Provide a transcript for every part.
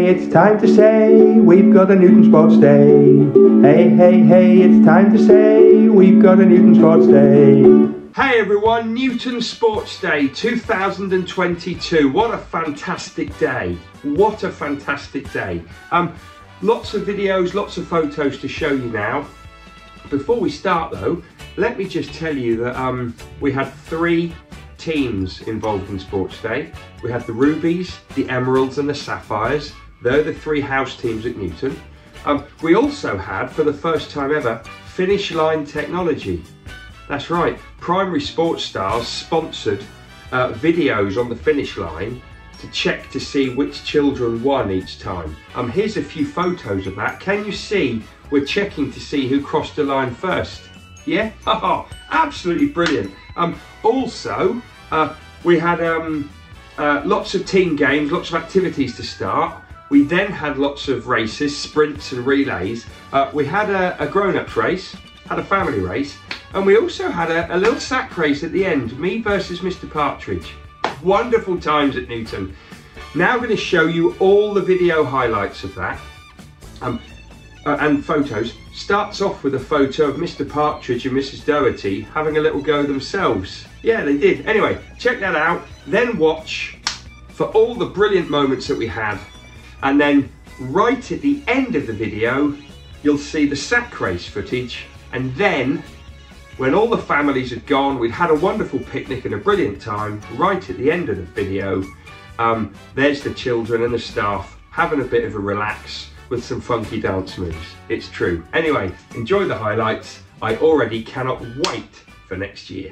hey, it's time to say we've got a Newton Sports Day. Hey, hey, hey, it's time to say we've got a Newton Sports Day. Hey everyone, Newton Sports Day 2022. What a fantastic day. What a fantastic day. Lots of videos, lots of photos to show you now. Before we start though, let me just tell you that we had 3 teams involved in Sports Day. We had the Rubies, the Emeralds and the Sapphires. They're the 3 house teams at Newton. We also had, for the first time ever, Finish Line Technology. That's right, Primary Sports Stars sponsored videos on the finish line to check to see which children won each time. Here's a few photos of that. Can you see we're checking to see who crossed the line first? Yeah? Oh, absolutely brilliant. Also, we had lots of team games, lots of activities to start. We then had lots of races, sprints and relays. We had a grown-ups race, had a family race, and we also had a little sack race at the end, me versus Mr. Partridge. Wonderful times at Newton. Now I'm going to show you all the video highlights of that and photos. Starts off with a photo of Mr. Partridge and Mrs. Doherty having a little go themselves. Yeah, they did. Anyway, check that out, then watch for all the brilliant moments that we had, and then right at the end of the video you'll see the sack race footage, and then when all the families had gone, we'd had a wonderful picnic and a brilliant time. Right at the end of the video, there's the children and the staff having a bit of a relax with some funky dance moves. It's true. Anyway, enjoy the highlights. I already cannot wait for next year.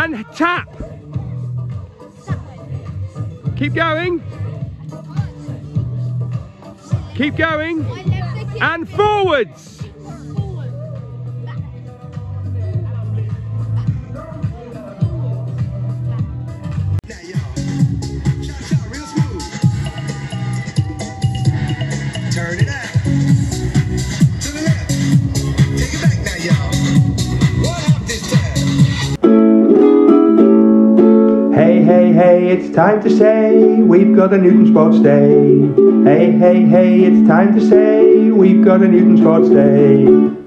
And tap. Keep going. Keep going. And forwards. Turn it out. To the left. Take it back now, y'all. One up this time. Hey, hey, hey, it's time to say we've got a Newton Sports Day. Hey, hey, hey, it's time to say we've got a Newton Sports Day.